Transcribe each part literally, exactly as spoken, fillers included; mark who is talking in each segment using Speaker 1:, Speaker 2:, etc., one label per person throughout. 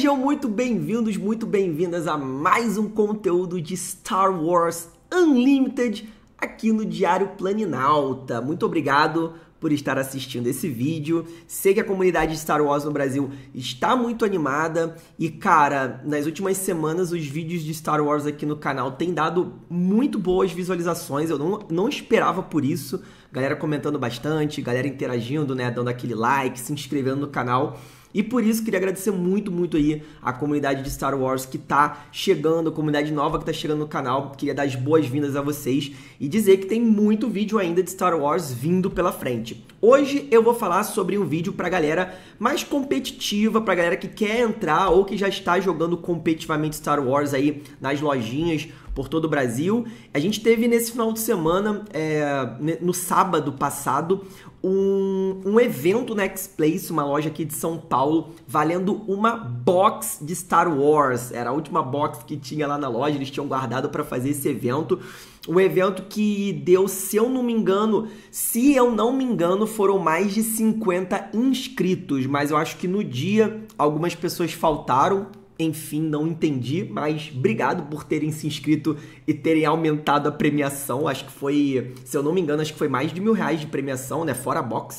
Speaker 1: Sejam muito bem-vindos, muito bem-vindas a mais um conteúdo de Star Wars Unlimited aqui no Diário Planinauta. Muito obrigado por estar assistindo esse vídeo. Sei que a comunidade de Star Wars no Brasil está muito animada e, cara, nas últimas semanas os vídeos de Star Wars aqui no canal têm dado muito boas visualizações. Eu não, não esperava por isso. Galera comentando bastante, galera interagindo, né, dando aquele like, se inscrevendo no canal. E por isso queria agradecer muito, muito aí a comunidade de Star Wars que tá chegando, a comunidade nova que tá chegando no canal. Queria dar as boas-vindas a vocês e dizer que tem muito vídeo ainda de Star Wars vindo pela frente. Hoje eu vou falar sobre um vídeo pra galera mais competitiva, pra galera que quer entrar ou que já está jogando competitivamente Star Wars aí nas lojinhas por todo o Brasil. A gente teve nesse final de semana, é, no sábado passado, um, um evento na X-Place, uma loja aqui de São Paulo, valendo uma box de Star Wars. Era a última box que tinha lá na loja, eles tinham guardado para fazer esse evento. Um evento que deu, se eu não me engano, se eu não me engano, foram mais de cinquenta inscritos, mas eu acho que no dia algumas pessoas faltaram. Enfim, não entendi, mas obrigado por terem se inscrito e terem aumentado a premiação. Acho que foi, se eu não me engano, acho que foi mais de mil reais de premiação, né? Fora a box.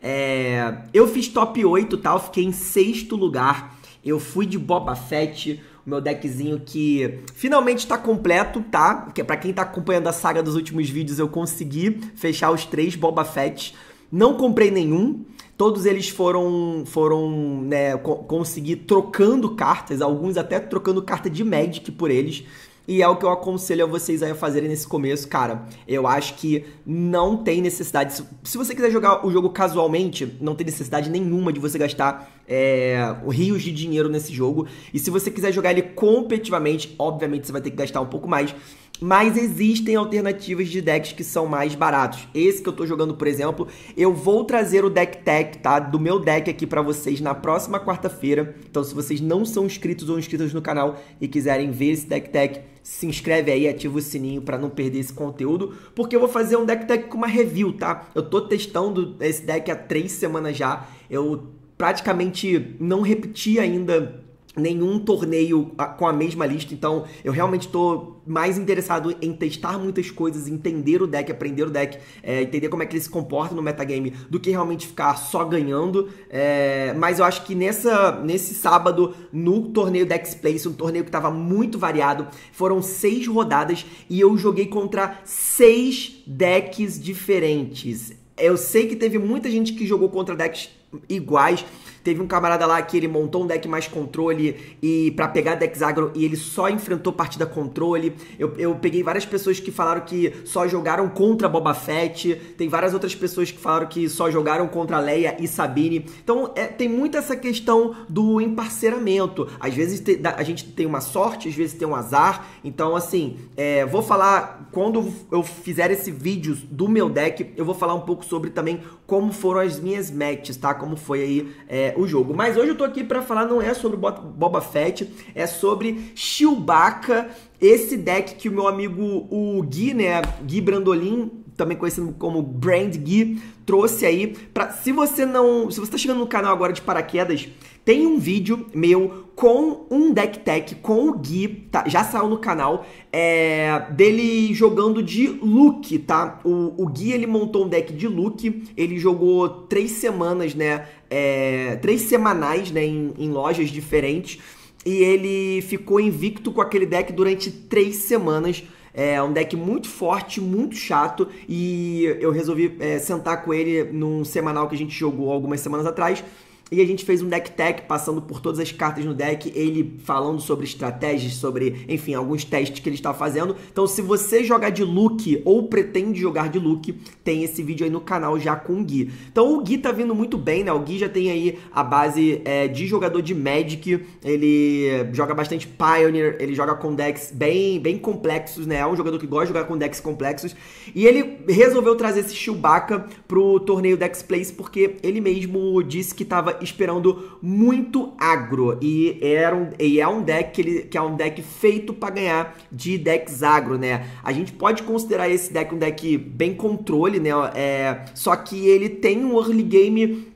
Speaker 1: É... Eu fiz top oito, tá? Eu fiquei em sexto lugar. Eu fui de Boba Fett, o meu deckzinho que finalmente tá completo, tá? Porque pra quem tá acompanhando a saga dos últimos vídeos, eu consegui fechar os três Boba Fett. Não comprei nenhum. Todos eles foram, foram né, co conseguir trocando cartas, alguns até trocando carta de Magic por eles. E é o que eu aconselho a vocês aí a fazerem nesse começo, cara. Eu acho que não tem necessidade. Se você quiser jogar o jogo casualmente, não tem necessidade nenhuma de você gastar é, rios de dinheiro nesse jogo. E se você quiser jogar ele competitivamente, obviamente você vai ter que gastar um pouco mais. Mas existem alternativas de decks que são mais baratos. Esse que eu tô jogando, por exemplo, eu vou trazer o deck tech, tá? Do meu deck aqui pra vocês na próxima quarta-feira. Então, se vocês não são inscritos ou inscritas no canal e quiserem ver esse deck tech, se inscreve aí, ativa o sininho pra não perder esse conteúdo, porque eu vou fazer um deck tech com uma review, tá? Eu tô testando esse deck há três semanas já. Eu praticamente não repeti ainda nenhum torneio com a mesma lista, então eu realmente estou mais interessado em testar muitas coisas, entender o deck, aprender o deck, é, entender como é que ele se comporta no metagame, do que realmente ficar só ganhando, é, mas eu acho que nessa, nesse sábado, no torneio da X-Place, um torneio que estava muito variado, foram seis rodadas e eu joguei contra seis decks diferentes. Eu sei que teve muita gente que jogou contra decks iguais. Teve um camarada lá que ele montou um deck mais controle e para pegar decks agro e ele só enfrentou partida controle. Eu, eu peguei várias pessoas que falaram que só jogaram contra Boba Fett. Tem várias outras pessoas que falaram que só jogaram contra Leia e Sabine. Então é, tem muito essa questão do emparceramento. Às vezes te, a gente tem uma sorte, às vezes tem um azar. Então assim, é, vou falar, quando eu fizer esse vídeo do meu deck, eu vou falar um pouco sobre também como foram as minhas matches, tá? Como foi aí é, o jogo. Mas hoje eu tô aqui pra falar, não é sobre Boba Fett, é sobre Chewbacca, esse deck que o meu amigo, o Gui, né, Gui Brandolin, também conhecido como Brand Gui, trouxe aí pra, se você não, se você tá chegando no canal agora de paraquedas, tem um vídeo meu com um deck tech com o Gui, tá? Já saiu no canal, é, dele jogando de Luke, tá? O, o Gui, ele montou um deck de Luke, ele jogou três semanas, né? É, três semanais, né? Em, em lojas diferentes, e ele ficou invicto com aquele deck durante três semanas. É um deck muito forte, muito chato, e eu resolvi é, sentar com ele num semanal que a gente jogou algumas semanas atrás. E a gente fez um deck tech, passando por todas as cartas no deck, ele falando sobre estratégias, sobre, enfim, alguns testes que ele está fazendo. Então, se você jogar de Luke ou pretende jogar de Luke, tem esse vídeo aí no canal já com o Gui. Então, o Gui tá vindo muito bem, né? O Gui já tem aí a base é, de jogador de Magic, ele joga bastante Pioneer, ele joga com decks bem, bem complexos, né? É um jogador que gosta de jogar com decks complexos. E ele resolveu trazer esse Chewbacca pro torneio da X-Place, porque ele mesmo disse que tava esperando muito agro, e, era um, e é um deck que, ele, que é um deck feito para ganhar de decks agro, né? A gente pode considerar esse deck um deck bem controle, né? É, só que ele tem um early game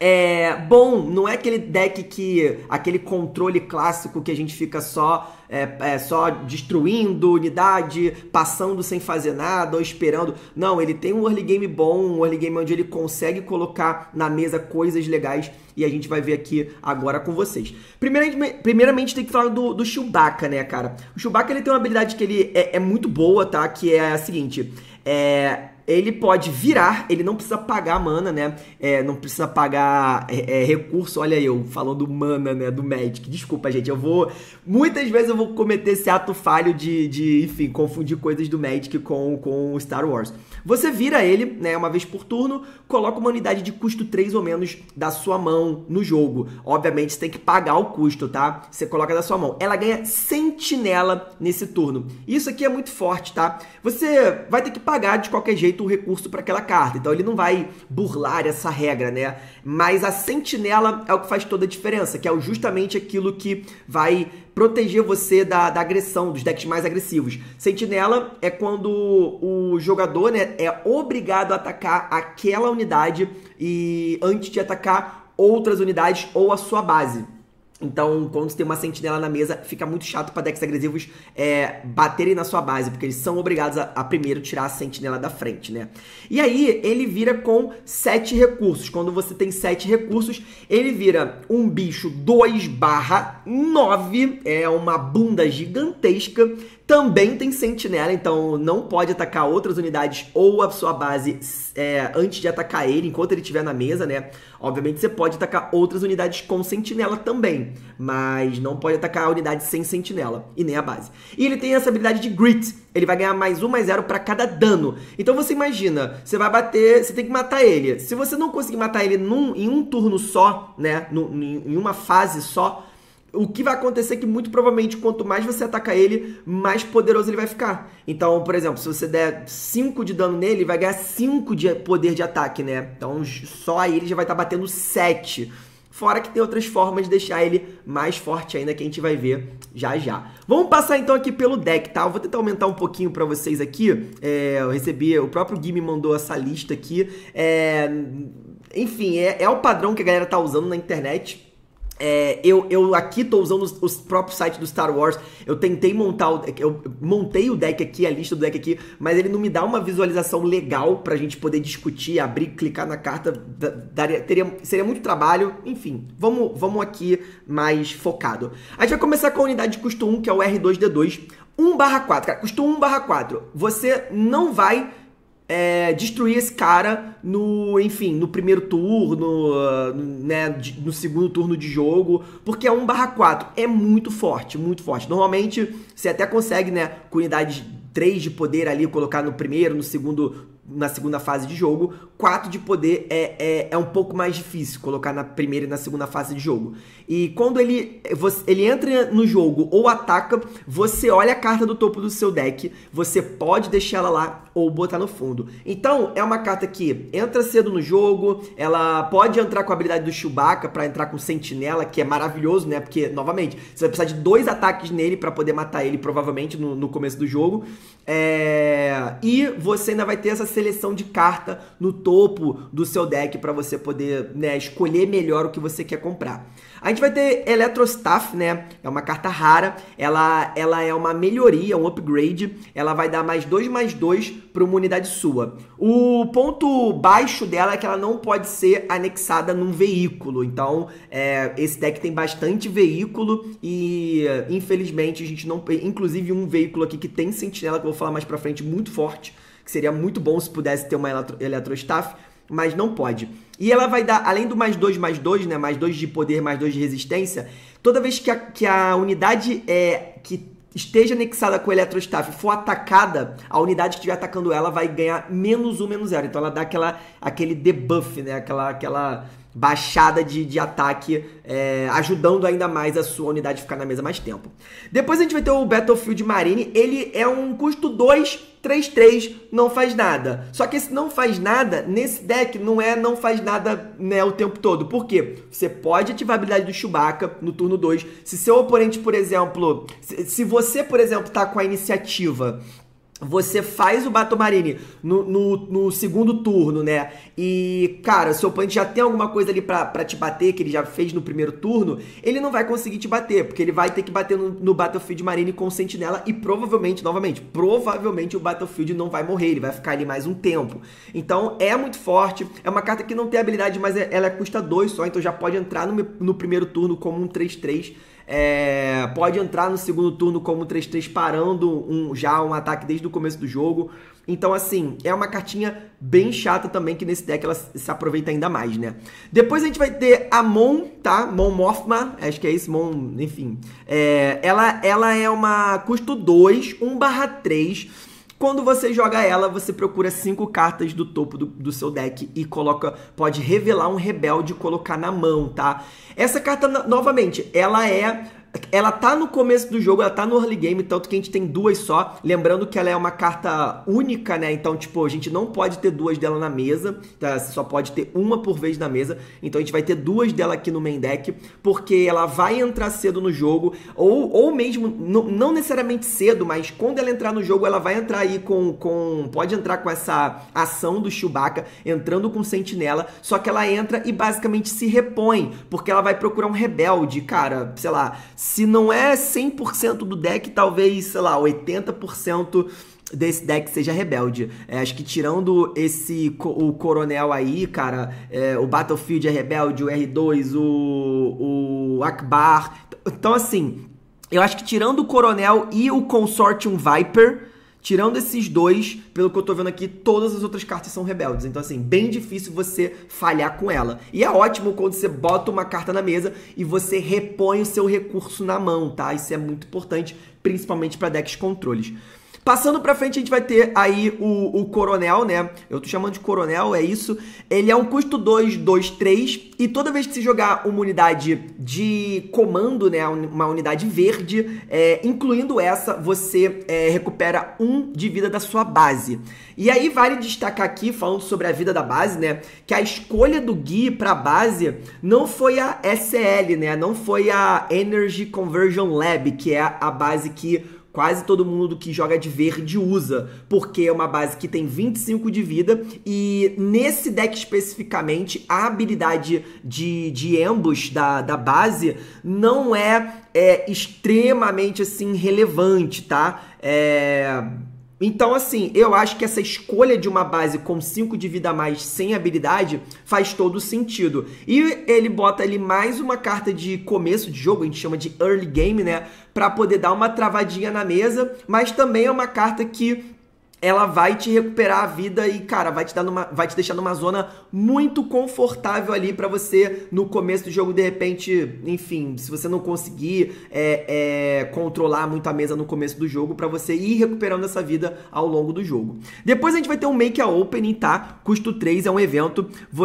Speaker 1: é bom, não é aquele deck que, aquele controle clássico que a gente fica só, é, é, só destruindo unidade, passando sem fazer nada ou esperando. Não, ele tem um early game bom, um early game onde ele consegue colocar na mesa coisas legais e a gente vai ver aqui agora com vocês. Primeiramente, primeiramente tem que falar do, do Chewbacca, né, cara? O Chewbacca, ele tem uma habilidade que ele é, é muito boa, tá? Que é a seguinte, é... ele pode virar, ele não precisa pagar mana, né? É, não precisa pagar é, é, recurso. Olha eu falando mana, né? Do Magic. Desculpa, gente. Eu vou... Muitas vezes eu vou cometer esse ato falho de, de enfim, confundir coisas do Magic com, com Star Wars. Você vira ele, né? Uma vez por turno, coloca uma unidade de custo três ou menos da sua mão no jogo. Obviamente, você tem que pagar o custo, tá? Você coloca da sua mão. Ela ganha sentinela nesse turno. Isso aqui é muito forte, tá? Você vai ter que pagar de qualquer jeito o recurso para aquela carta, então ele não vai burlar essa regra, né? Mas a sentinela é o que faz toda a diferença, que é justamente aquilo que vai proteger você da, da agressão, dos decks mais agressivos. Sentinela é quando o jogador, né, é obrigado a atacar aquela unidade e antes de atacar outras unidades ou a sua base. Então, quando você tem uma sentinela na mesa, fica muito chato para decks agressivos é, baterem na sua base, porque eles são obrigados a, a primeiro tirar a sentinela da frente, né? E aí, ele vira com sete recursos. Quando você tem sete recursos, ele vira um bicho dois barra nove, é uma bunda gigantesca. Também tem sentinela, então não pode atacar outras unidades ou a sua base é, antes de atacar ele, enquanto ele estiver na mesa, né? Obviamente você pode atacar outras unidades com sentinela também, mas não pode atacar a unidade sem sentinela e nem a base. E ele tem essa habilidade de Grit, ele vai ganhar mais um, mais zero para cada dano. Então você imagina, você vai bater, você tem que matar ele. Se você não conseguir matar ele num, em um turno só, né? Num, em uma fase só, o que vai acontecer é que, muito provavelmente, quanto mais você atacar ele, mais poderoso ele vai ficar. Então, por exemplo, se você der cinco de dano nele, ele vai ganhar cinco de poder de ataque, né? Então, só aí ele já vai estar batendo sete. Fora que tem outras formas de deixar ele mais forte ainda, que a gente vai ver já já. Vamos passar então aqui pelo deck, tá? Eu vou tentar aumentar um pouquinho pra vocês aqui. É, eu recebi, o próprio Gui me mandou essa lista aqui. É, enfim, é, é o padrão que a galera tá usando na internet. É, eu, eu aqui tô usando os, os próprios sites do Star Wars. Eu tentei montar o deck, eu montei o deck aqui, a lista do deck aqui, mas ele não me dá uma visualização legal pra gente poder discutir, abrir, clicar na carta. Daria, teria, seria muito trabalho. Enfim, vamos, vamos aqui mais focado. A gente vai começar com a unidade de custo um, que é o R dois D dois. um barra quatro, cara, custo um barra quatro. Você não vai É, destruir esse cara no, enfim, no primeiro turno, uh, né, no segundo turno de jogo, porque é um barra quatro, é muito forte, muito forte. Normalmente você até consegue, né, com unidades três de poder ali, colocar no primeiro, no segundo, na segunda fase de jogo. quatro de poder é, é, é um pouco mais difícil colocar na primeira e na segunda fase de jogo. E quando ele, você, ele entra no jogo ou ataca, você olha a carta do topo do seu deck, você pode deixar ela lá ou botar no fundo. Então, é uma carta que entra cedo no jogo, ela pode entrar com a habilidade do Chewbacca para entrar com Sentinela, que é maravilhoso, né? Porque, novamente, você vai precisar de dois ataques nele para poder matar ele, provavelmente, no, no começo do jogo. É... E você ainda vai ter essa seleção de carta no topo do seu deck para você poder, né, escolher melhor o que você quer comprar. A gente vai ter Electrostaff, né? É uma carta rara. Ela, ela é uma melhoria, um upgrade. Ela vai dar mais dois, mais dois para uma unidade sua. O ponto baixo dela é que ela não pode ser anexada num veículo. Então, é, esse deck tem bastante veículo e, infelizmente, a gente não... Inclusive, um veículo aqui que tem sentinela, que eu vou falar mais pra frente, muito forte. Que seria muito bom se pudesse ter uma Electro, Electrostaff, mas não pode. E ela vai dar, além do mais dois, mais dois, né? Mais dois de poder, mais dois de resistência. Toda vez que a, que a unidade é, que esteja anexada com o Electrostaff for atacada, a unidade que estiver atacando ela vai ganhar menos um, menos zero. Então ela dá aquela, aquele debuff, né? Aquela, aquela baixada de, de ataque, é, ajudando ainda mais a sua unidade a ficar na mesa mais tempo. Depois a gente vai ter o Battlefield Marine. Ele é um custo dois, três, três, não faz nada. Só que esse não faz nada, nesse deck, não é não faz nada, né, o tempo todo. Por quê? Você pode ativar a habilidade do Chewbacca no turno dois. Se seu oponente, por exemplo, se, se você, por exemplo, tá com a iniciativa você faz o Battle Marine no, no, no segundo turno, né? E, cara, seu oponente já tem alguma coisa ali pra, pra te bater, que ele já fez no primeiro turno, ele não vai conseguir te bater, porque ele vai ter que bater no, no Battlefield Marine com Sentinela e provavelmente, novamente, provavelmente o Battlefield não vai morrer, ele vai ficar ali mais um tempo. Então, é muito forte, é uma carta que não tem habilidade, mas ela custa dois só, então já pode entrar no, no primeiro turno como um três três. É, pode entrar no segundo turno como três três parando um, já um ataque desde o começo do jogo. Então, assim, é uma cartinha bem chata também, que nesse deck ela se aproveita ainda mais, né? Depois a gente vai ter a Mon, tá? Mon Mothma, acho que é esse, Mon, enfim. É, ela, ela é uma custo dois, um barra três. Quando você joga ela, você procura cinco cartas do topo do, do seu deck e coloca, pode revelar um rebelde e colocar na mão, tá? Essa carta, novamente, ela é... Ela tá no começo do jogo, ela tá no early game, tanto que a gente tem duas só. Lembrando que ela é uma carta única, né? Então, tipo, a gente não pode ter duas dela na mesa, tá? Você só pode ter uma por vez na mesa. Então, a gente vai ter duas dela aqui no main deck, porque ela vai entrar cedo no jogo, ou, ou mesmo, não necessariamente cedo, mas quando ela entrar no jogo, ela vai entrar aí com... com pode entrar com essa ação do Chewbacca, entrando com Sentinela, só que ela entra e basicamente se repõe, porque ela vai procurar um rebelde, cara, sei lá... Se não é cem por cento do deck, talvez, sei lá, oitenta por cento desse deck seja rebelde. É, acho que tirando esse o coronel aí, cara, é, o Battlefield é rebelde, o R dois, o, o Akbar. Então, assim, eu acho que tirando o coronel e o Consortium Viper, tirando esses dois, pelo que eu tô vendo aqui, todas as outras cartas são rebeldes. Então, assim, bem difícil você falhar com ela. E é ótimo quando você bota uma carta na mesa e você repõe o seu recurso na mão, tá? Isso é muito importante, principalmente para decks controles. Passando pra frente, a gente vai ter aí o, o Coronel, né? Eu tô chamando de Coronel, é isso. Ele é um custo dois, dois, três. E toda vez que você jogar uma unidade de comando, né? Uma unidade verde, é, incluindo essa, você é, recupera um de vida da sua base. E aí vale destacar aqui, falando sobre a vida da base, né? Que a escolha do Gui pra base não foi a S L, né? Não foi a Energy Conversion Lab, que é a base que... quase todo mundo que joga de verde usa, porque é uma base que tem vinte e cinco de vida e nesse deck especificamente a habilidade de, de ambush da, da base não é, é extremamente assim relevante, tá? É... Então, assim, eu acho que essa escolha de uma base com cinco de vida a mais sem habilidade faz todo sentido. E ele bota ali mais uma carta de começo de jogo, a gente chama de early game, né? Pra poder dar uma travadinha na mesa, mas também é uma carta que... ela vai te recuperar a vida e, cara, vai te, dar numa, vai te deixar numa zona muito confortável ali pra você, no começo do jogo, de repente, enfim, se você não conseguir é, é, controlar muito a mesa no começo do jogo, pra você ir recuperando essa vida ao longo do jogo. Depois a gente vai ter um Make a Opening, tá? Custo três, é um evento.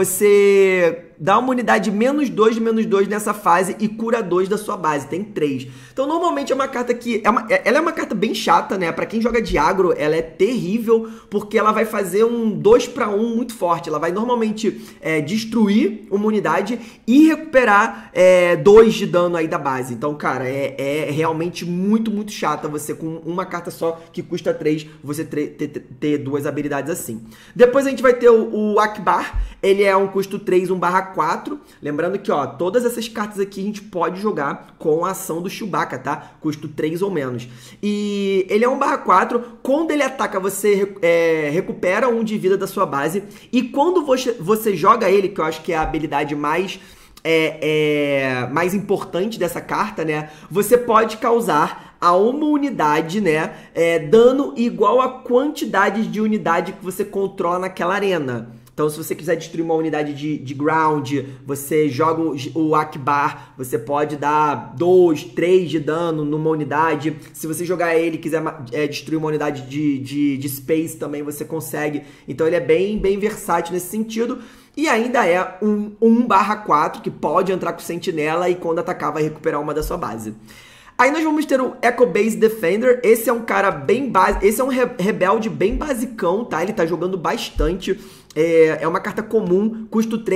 Speaker 1: Você... dá uma unidade menos dois de menos dois nessa fase e cura dois da sua base, tem três. Então, normalmente é uma carta que... É uma, ela é uma carta bem chata, né? Pra quem joga de agro, ela é terrível, porque ela vai fazer um dois para um muito forte. Ela vai normalmente é, destruir uma unidade e recuperar é, dois de dano aí da base. Então, cara, é, é realmente muito, muito chata você com uma carta só que custa três, você ter, ter, ter duas habilidades assim. Depois a gente vai ter o, o Akbar. Ele é um custo três, um barra quatro. Lembrando que, ó, todas essas cartas aqui a gente pode jogar com a ação do Chewbacca, tá? Custo três ou menos. E ele é um barra quatro. Quando ele ataca, você é, recupera um de vida da sua base. E quando você, você joga ele, que eu acho que é a habilidade mais... É, é, mais importante dessa carta, né? Você pode causar a uma unidade, né? É, dano igual a quantidade de unidade que você controla naquela arena. Então, se você quiser destruir uma unidade de, de ground, você joga o, o Akbar, você pode dar dois, três de dano numa unidade. Se você jogar ele e quiser é, destruir uma unidade de, de, de space também, você consegue. Então, ele é bem, bem versátil nesse sentido. E ainda é um um barra quatro, que pode entrar com sentinela e quando atacar vai recuperar uma da sua base. Aí nós vamos ter o Echo Base Defender. Esse é um cara bem básico, esse é um re rebelde bem basicão, tá? Ele tá jogando bastante. É, é uma carta comum, custo três,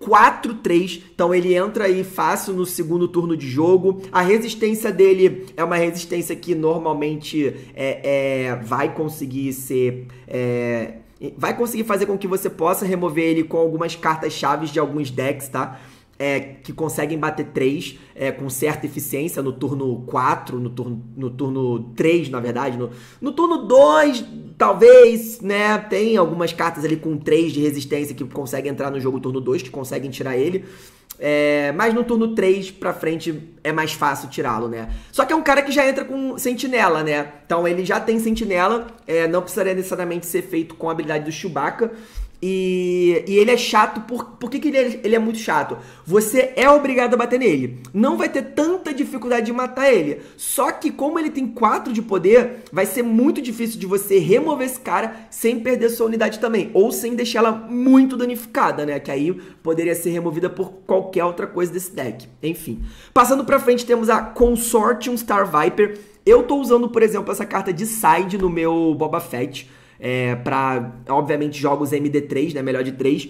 Speaker 1: quatro três, então ele entra aí fácil no segundo turno de jogo. A resistência dele é uma resistência que normalmente é, é, vai conseguir ser... É, vai conseguir fazer com que você possa remover ele com algumas cartas-chave de alguns decks, tá? É, que conseguem bater três é, com certa eficiência no turno quatro, no turno, no turno três, na verdade. No, no turno dois, talvez, né? Tem algumas cartas ali com três de resistência que conseguem entrar no jogo turno dois, que conseguem tirar ele. É, mas no turno três pra frente é mais fácil tirá-lo, né? Só que é um cara que já entra com sentinela, né? Então ele já tem sentinela, é, não precisaria necessariamente ser feito com a habilidade do Chewbacca. E, e ele é chato, por, por que, que ele, é, ele é muito chato? Você é obrigado a bater nele, não vai ter tanta dificuldade de matar ele. Só que como ele tem quatro de poder, vai ser muito difícil de você remover esse cara sem perder sua unidade também, ou sem deixar ela muito danificada, né? Que aí poderia ser removida por qualquer outra coisa desse deck. Enfim, passando pra frente temos a Consortium Star Viper. Eu tô usando, por exemplo, essa carta de side no meu Boba Fett. É, para, obviamente, jogos M D três, né, melhor de três.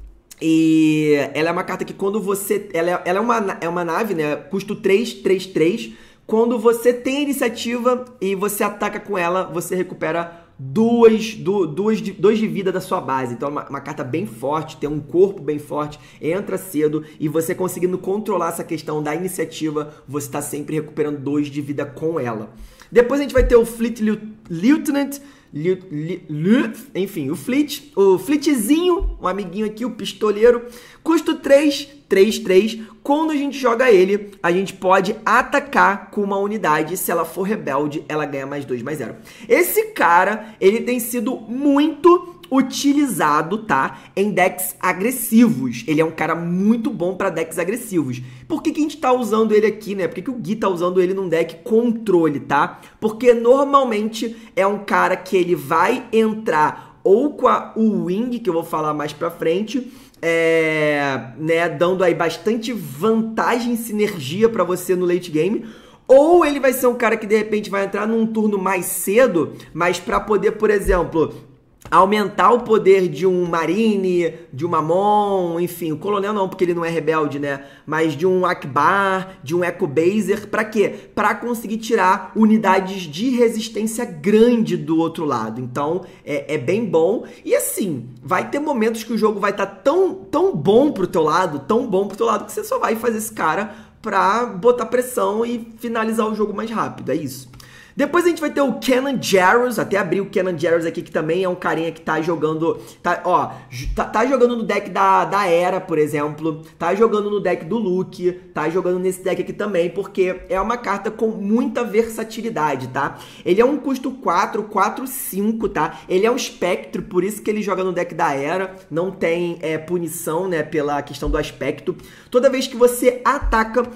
Speaker 1: E ela é uma carta que quando você... Ela é, ela é, uma, é uma nave, né, custo três, três, três. Quando você tem iniciativa e você ataca com ela, você recupera duas, du, duas, dois de vida da sua base. Então é uma, uma carta bem forte, tem um corpo bem forte, entra cedo. E você conseguindo controlar essa questão da iniciativa, você está sempre recuperando dois de vida com ela. Depois a gente vai ter o Fleet Lieutenant... Enfim, o Fleet, o Fleetzinho, um amiguinho aqui, o pistoleiro, custo três, três, três. Quando a gente joga ele, a gente pode atacar com uma unidade. Se ela for rebelde, ela ganha mais dois, mais zero. Esse cara, ele tem sido muito utilizado, tá? Em decks agressivos. Ele é um cara muito bom para decks agressivos. Por que que a gente tá usando ele aqui, né? Por que que o Gui tá usando ele num deck controle, tá? Porque normalmente é um cara que ele vai entrar ou com a Wing, que eu vou falar mais pra frente, é, né, dando aí bastante vantagem e sinergia pra você no late game. Ou ele vai ser um cara que de repente vai entrar num turno mais cedo, mas pra poder, por exemplo, aumentar o poder de um Marine, de um Mamon, enfim, o Coronel não, porque ele não é rebelde, né? Mas de um Akbar, de um Echo Baser, pra quê? Pra conseguir tirar unidades de resistência grande do outro lado. Então, é, é bem bom. E assim, vai ter momentos que o jogo vai estar tá tão, tão bom pro teu lado, tão bom pro teu lado, que você só vai fazer esse cara pra botar pressão e finalizar o jogo mais rápido, é isso. Depois a gente vai ter o Kanan Jarrus, até abri o Kanan Jarrus aqui, que também é um carinha que tá jogando, tá, ó, tá, tá jogando no deck da, da Era, por exemplo, tá jogando no deck do Luke, tá jogando nesse deck aqui também, porque é uma carta com muita versatilidade, tá? Ele é um custo quatro, quatro, cinco, tá? Ele é um espectro, por isso que ele joga no deck da Era, não tem é, punição, né, pela questão do aspecto. Toda vez que você ataca,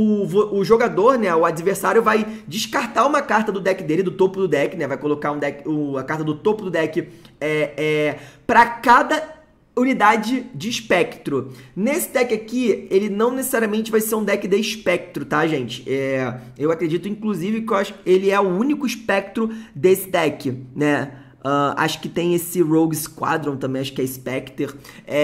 Speaker 1: o, o jogador, né, o adversário vai descartar uma carta do deck dele, do topo do deck, né? Vai colocar um deck, o, a carta do topo do deck é, é, para cada unidade de espectro. Nesse deck aqui, ele não necessariamente vai ser um deck de espectro, tá, gente? É, eu acredito, inclusive, que eu acho que ele é o único espectro desse deck, né? Uh, acho que tem esse Rogue Squadron também, acho que é Spectre.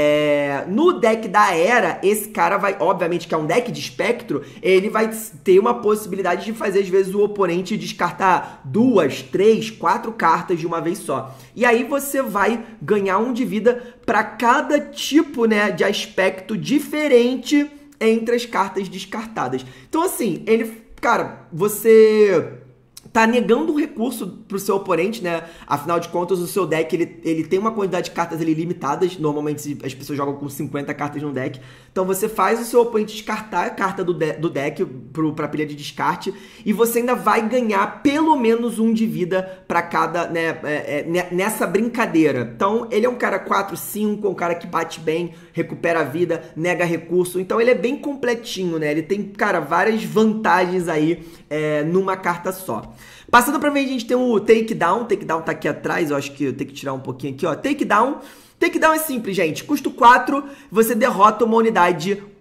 Speaker 1: É, no deck da Era, esse cara vai, obviamente que é um deck de espectro, ele vai ter uma possibilidade de fazer, às vezes, o oponente descartar duas, três, quatro cartas de uma vez só. E aí você vai ganhar um de vida para cada tipo, né, de aspecto diferente entre as cartas descartadas. Então, assim, ele, cara, você tá negando um recurso pro seu oponente, né? Afinal de contas, o seu deck, ele, ele tem uma quantidade de cartas ali limitadas. Normalmente, as pessoas jogam com cinquenta cartas no deck. Então, você faz o seu oponente descartar a carta do, de, do deck pro, pra pilha de descarte. E você ainda vai ganhar pelo menos um de vida pra cada, né? É, é, nessa brincadeira. Então, ele é um cara quatro, cinco, um cara que bate bem, recupera a vida, nega recurso. Então, ele é bem completinho, né? Ele tem, cara, várias vantagens aí é, numa carta só. Passando pra frente, a gente tem o Takedown. Takedown tá aqui atrás, eu acho que eu tenho que tirar um pouquinho aqui, ó. Takedown. Takedown é simples, gente. Custo quatro, você derrota uma unidade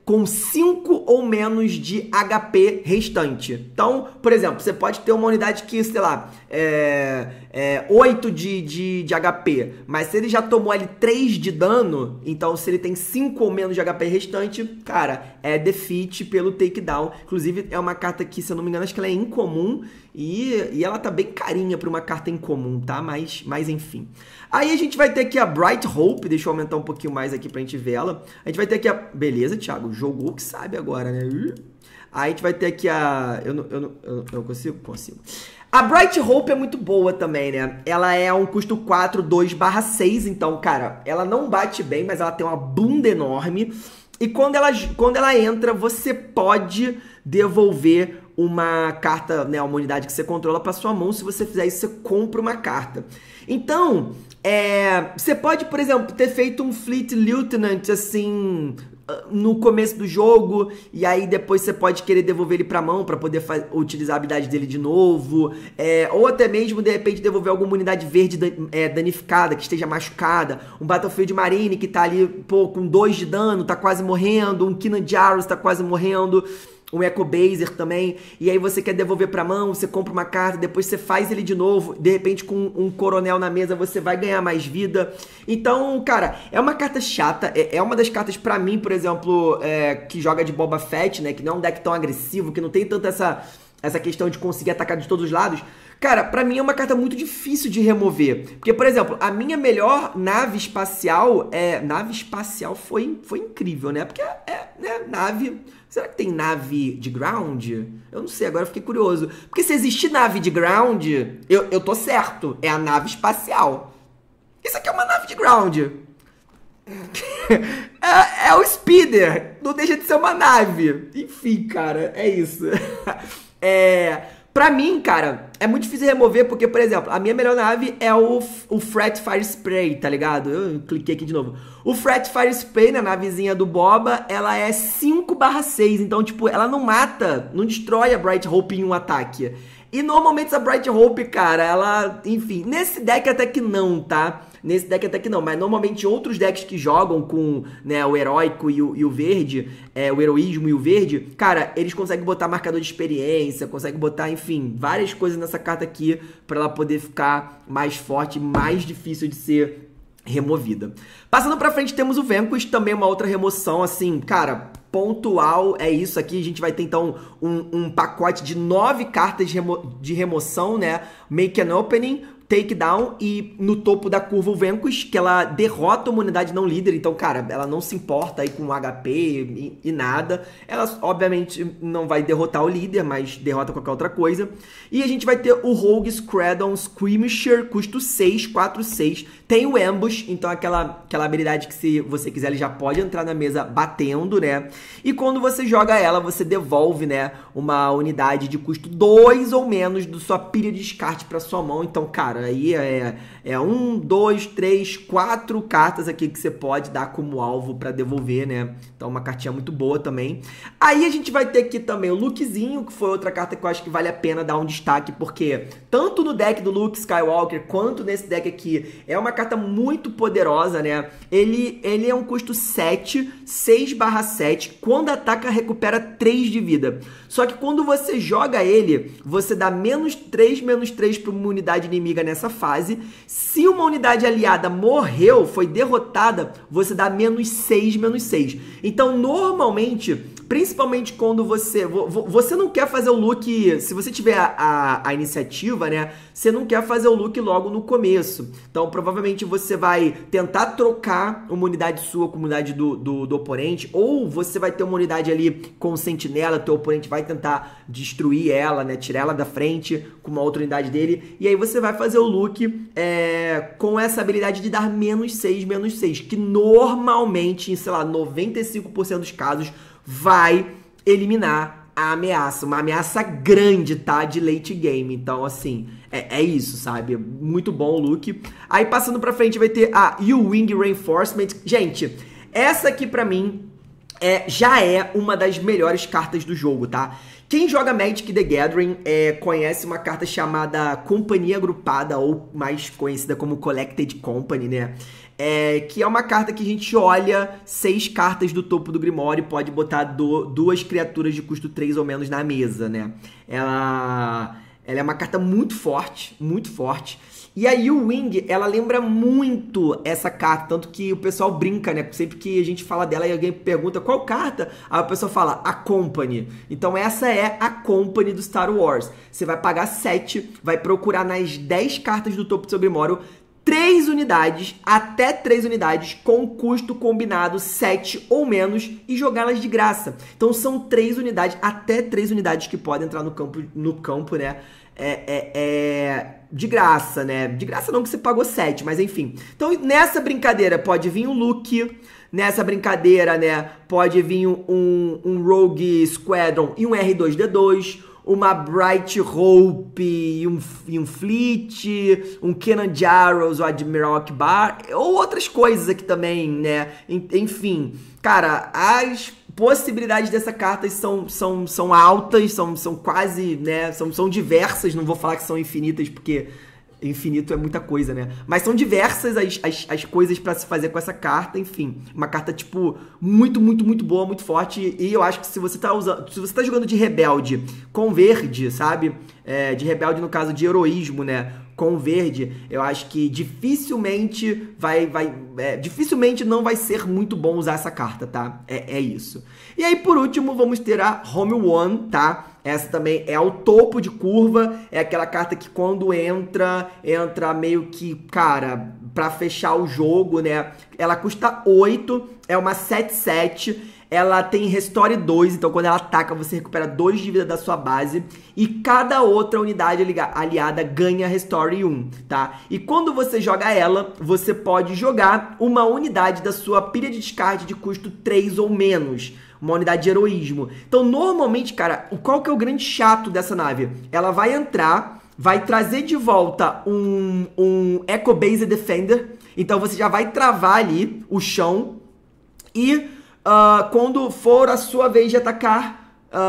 Speaker 1: com cinco ou menos de H P restante. Então, por exemplo, você pode ter uma unidade que, sei lá, é, é oito de, de, de H P, mas se ele já tomou ali três de dano, então se ele tem cinco ou menos de H P restante, cara, é defeat pelo takedown. Inclusive, é uma carta que, se eu não me engano, acho que ela é incomum e, e ela tá bem carinha pra uma carta incomum, tá? Mas, mas enfim. Aí a gente vai ter aqui a Bright Hope, deixa eu aumentar um pouquinho mais aqui pra gente ver ela. A gente vai ter aqui a... Beleza, Thiago, jogou que sabe agora, né? Aí a gente vai ter aqui a... Eu não, eu não, eu não consigo? Consigo. A Bright Hope é muito boa também, né? Ela é um custo quatro, dois barra seis, então, cara, ela não bate bem, mas ela tem uma bunda enorme. E quando ela, quando ela entra, você pode devolver uma carta, né, uma unidade que você controla para sua mão. Se você fizer isso, você compra uma carta. Então, é, você pode, por exemplo, ter feito um Fleet Lieutenant, assim, no começo do jogo, e aí depois você pode querer devolver ele pra mão para poder utilizar a habilidade dele de novo, é, ou até mesmo, de repente, devolver alguma unidade verde é, danificada, que esteja machucada, um Battlefield Marine que tá ali, pô, com dois de dano, tá quase morrendo, um Keenan Jarrus tá quase morrendo, um Echo Baser também, e aí você quer devolver pra mão, você compra uma carta, depois você faz ele de novo, de repente com um coronel na mesa você vai ganhar mais vida. Então, cara, é uma carta chata, é, é uma das cartas pra mim, por exemplo, é, que joga de Boba Fett, né, que não é um deck tão agressivo, que não tem tanta essa, essa questão de conseguir atacar de todos os lados. Cara, pra mim é uma carta muito difícil de remover. Porque, por exemplo, a minha melhor nave espacial é... Nave espacial foi, foi incrível, né? Porque é, é né, nave... Será que tem nave de ground? Eu não sei, agora eu fiquei curioso. Porque se existir nave de ground, eu, eu tô certo. É a nave espacial. Isso aqui é uma nave de ground. é, é o Speeder. Não deixa de ser uma nave. Enfim, cara, é isso. é... Pra mim, cara, é muito difícil remover, porque, por exemplo, a minha melhor nave é o, o Fret Fire Spray, tá ligado? Eu cliquei aqui de novo. O Fret Fire Spray, na navezinha do Boba, ela é cinco barra seis, então, tipo, ela não mata, não destrói a Bright Hope em um ataque. E normalmente essa Bright Hope, cara, ela, enfim, nesse deck até que não, tá? Nesse deck até que não, mas normalmente outros decks que jogam com, né, o heróico e o, e o verde, é, o heroísmo e o verde, cara, eles conseguem botar marcador de experiência, conseguem botar, enfim, várias coisas nessa carta aqui pra ela poder ficar mais forte, mais difícil de ser removida. Passando pra frente temos o Vanquish, também uma outra remoção, assim, cara, pontual, é isso aqui. A gente vai ter então um, um pacote de nove cartas de, remo de remoção, né? Make an Opening, Takedown e no topo da curva o Vanquish, que ela derrota uma unidade não líder, então, cara, ela não se importa aí com H P e, e nada. Ela, obviamente, não vai derrotar o líder, mas derrota qualquer outra coisa. E a gente vai ter o Rogue Scradon Skirmisher, custo seis, quatro, seis. Tem o Ambush, então aquela, aquela habilidade que, se você quiser, ele já pode entrar na mesa batendo, né? E quando você joga ela, você devolve, né, uma unidade de custo dois ou menos da sua pilha de descarte para sua mão. Então, cara, aí é, é um, dois, três, quatro cartas aqui que você pode dar como alvo para devolver, né? Então, uma cartinha muito boa também. Aí a gente vai ter aqui também o Lukezinho, que foi outra carta que eu acho que vale a pena dar um destaque, porque tanto no deck do Luke Skywalker quanto nesse deck aqui, é uma carta muito poderosa, né? Ele, ele é um custo sete, seis barra sete, quando ataca recupera três de vida. Só que quando você joga ele, você dá menos três, menos três para uma unidade inimiga nessa fase. Se uma unidade aliada morreu, foi derrotada, você dá menos seis, menos seis. Então, normalmente, principalmente quando você... Você não quer fazer o look... Se você tiver a, a, a iniciativa, né? Você não quer fazer o look logo no começo. Então, provavelmente, você vai tentar trocar uma unidade sua com uma unidade do, do, do oponente, ou você vai ter uma unidade ali com sentinela, teu oponente vai tentar destruir ela, né? Tirar ela da frente com uma outra unidade dele. E aí você vai fazer o look é, com essa habilidade de dar menos seis, menos seis. Que normalmente, em, sei lá, noventa e cinco por cento dos casos, vai eliminar a ameaça. Uma ameaça grande, tá? De late game. Então, assim, é, é isso, sabe? Muito bom o look. Aí, passando pra frente, vai ter a U-Wing Reinforcement. Gente, essa aqui pra mim é, já é uma das melhores cartas do jogo, tá? Quem joga Magic the Gathering é, conhece uma carta chamada Companhia Agrupada, ou mais conhecida como Collected Company, né? É, que é uma carta que a gente olha seis cartas do topo do Grimório e pode botar do, duas criaturas de custo três ou menos na mesa, né? Ela, ela é uma carta muito forte, muito forte. E aí o Wing, ela lembra muito essa carta, tanto que o pessoal brinca, né? Sempre que a gente fala dela e alguém pergunta qual carta, aí o pessoal fala a Company. Então essa é a Company do Star Wars. Você vai pagar sete, vai procurar nas dez cartas do topo do seu Grimório três unidades, até três unidades, com custo combinado sete ou menos e jogá-las de graça. Então são três unidades, até três unidades que podem entrar no campo, no campo, né? É, é, é de graça, né? De graça não que você pagou sete, mas enfim. Então nessa brincadeira pode vir um Luke, nessa brincadeira, né? Pode vir um, um Rogue Squadron e um R dois D dois, uma Bright Hope e um, e um Fleet, um Kenan Jarros, o Admiral Akbar, ou outras coisas aqui também, né? Enfim, cara, as possibilidades dessa carta são, são, são altas, são, são quase, né? São, são diversas, não vou falar que são infinitas, porque infinito é muita coisa, né? Mas são diversas as, as, as coisas pra se fazer com essa carta, enfim. Uma carta, tipo, muito, muito, muito boa, muito forte. E eu acho que se você tá usando, se você tá jogando de rebelde com verde, sabe? É, de rebelde no caso de heroísmo, né? Com verde, eu acho que dificilmente vai, vai é, dificilmente não vai ser muito bom usar essa carta, tá? É, é isso. E aí, por último, vamos ter a Home One, tá? Essa também é ao topo de curva, é aquela carta que quando entra, entra meio que, cara, pra fechar o jogo, né? Ela custa oito, é uma sete sete, ela tem Restore dois, então quando ela ataca você recupera dois de vida da sua base e cada outra unidade aliada ganha Restore um, tá? E quando você joga ela, você pode jogar uma unidade da sua pilha de descarte de custo três ou menos. Uma unidade de heroísmo. Então, normalmente, cara, qual que é o grande chato dessa nave? Ela vai entrar, vai trazer de volta um, um Echo Base Defender. Então, você já vai travar ali o chão. E uh, quando for a sua vez de atacar,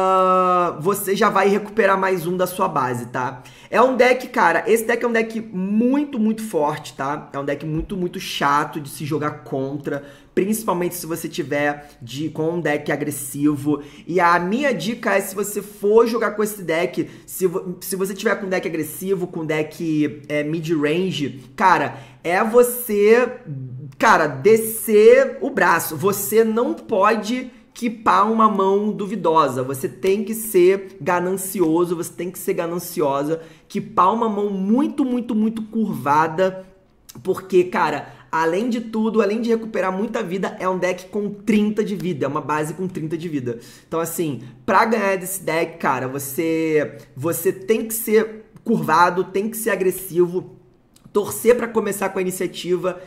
Speaker 1: uh, você já vai recuperar mais um da sua base, tá? É um deck, cara, esse deck é um deck muito, muito forte, tá? É um deck muito, muito chato de se jogar contra, principalmente se você tiver de, com um deck agressivo. E a minha dica é, se você for jogar com esse deck, se, se você tiver com um deck agressivo, com um deck é, mid-range, cara, é você, cara, descer o braço. Você não pode equipar uma mão duvidosa, você tem que ser ganancioso, você tem que ser gananciosa, equipar uma mão muito, muito, muito curvada, porque, cara, além de tudo, além de recuperar muita vida, é um deck com trinta de vida, é uma base com trinta de vida. Então, assim, pra ganhar desse deck, cara, você, você tem que ser curvado, tem que ser agressivo, torcer pra começar com a iniciativa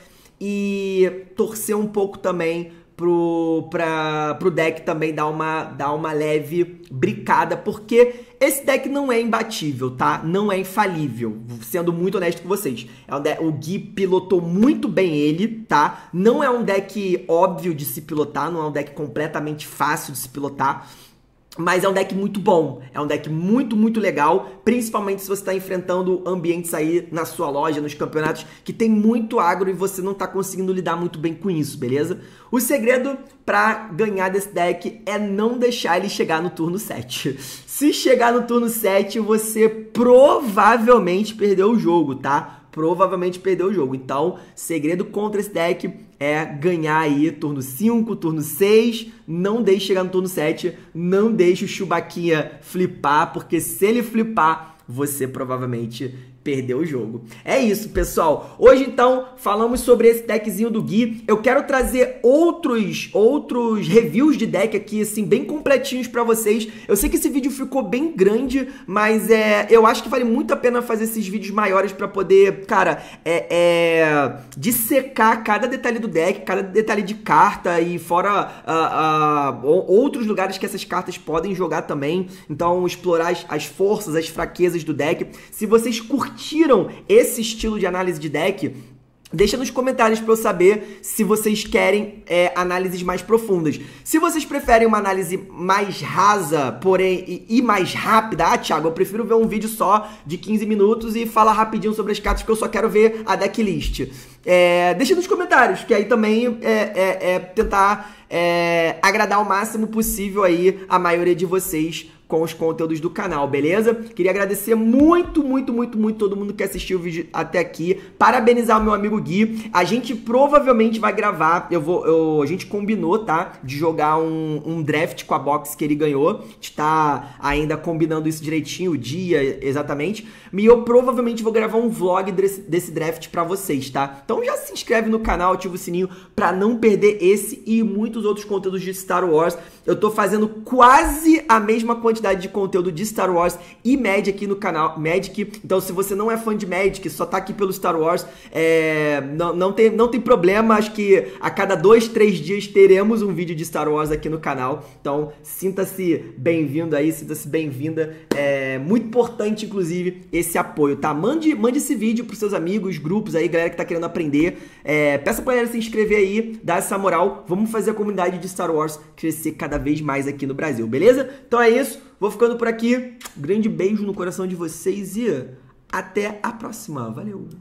Speaker 1: e torcer um pouco também pro, pra, pro deck também dar uma, dar uma leve bricada, porque esse deck não é imbatível, tá? Não é infalível, sendo muito honesto com vocês. É um deck, o Gui pilotou muito bem ele, tá? Não é um deck óbvio de se pilotar, não é um deck completamente fácil de se pilotar, mas é um deck muito bom, é um deck muito, muito legal, principalmente se você está enfrentando ambientes aí na sua loja, nos campeonatos, que tem muito agro e você não está conseguindo lidar muito bem com isso, beleza? O segredo para ganhar desse deck é não deixar ele chegar no turno sete. Se chegar no turno sete, você provavelmente perdeu o jogo, tá? Provavelmente perdeu o jogo. Então, segredo contra esse deck é ganhar aí turno cinco, turno seis, não deixe chegar no turno sete, não deixe o Chewbacquinha flipar, porque se ele flipar, você provavelmente perdeu o jogo. É isso, pessoal. Hoje, então, falamos sobre esse deckzinho do Gui. Eu quero trazer outros, outros reviews de deck aqui, assim, bem completinhos pra vocês. Eu sei que esse vídeo ficou bem grande, mas é, eu acho que vale muito a pena fazer esses vídeos maiores pra poder, cara, é, é, dissecar cada detalhe do deck, cada detalhe de carta e fora uh, uh, outros lugares que essas cartas podem jogar também. Então, explorar as, as forças, as fraquezas do deck. Se vocês curtiram esse estilo de análise de deck, Deixa nos comentários para eu saber se vocês querem é, análises mais profundas. Se vocês preferem uma análise mais rasa, porém, e, e mais rápida, ah, Thiago, eu prefiro ver um vídeo só de quinze minutos e falar rapidinho sobre as cartas, porque eu só quero ver a decklist. É, deixa nos comentários, que aí também é, é, é tentar é, agradar o máximo possível aí a maioria de vocês com os conteúdos do canal, beleza? Queria agradecer muito, muito, muito, muito todo mundo que assistiu o vídeo até aqui. Parabenizar o meu amigo Gui. A gente provavelmente vai gravar, eu vou, eu, a gente combinou, tá? De jogar um, um draft com a box que ele ganhou. A gente tá ainda combinando isso direitinho, o dia exatamente. E eu provavelmente vou gravar um vlog desse, desse draft pra vocês, tá? Então já se inscreve no canal, ativa o sininho pra não perder esse e muitos outros conteúdos de Star Wars. Eu tô fazendo quase a mesma quantidade de conteúdo de Star Wars e Magic aqui no canal, Magic. Então, se você não é fã de Magic, só tá aqui pelo Star Wars, é, não, não, tem, não tem problema. Acho que a cada dois, três dias teremos um vídeo de Star Wars aqui no canal. Então, sinta-se bem-vindo aí, sinta-se bem-vinda. É muito importante, inclusive, esse apoio, tá? Mande, mande esse vídeo pros seus amigos, grupos aí, galera que tá querendo aprender. É, peça pra galera se inscrever aí, dar essa moral. Vamos fazer a comunidade de Star Wars crescer cada vez mais aqui no Brasil, beleza? Então é isso. Vou ficando por aqui. Grande beijo no coração de vocês e até a próxima. Valeu!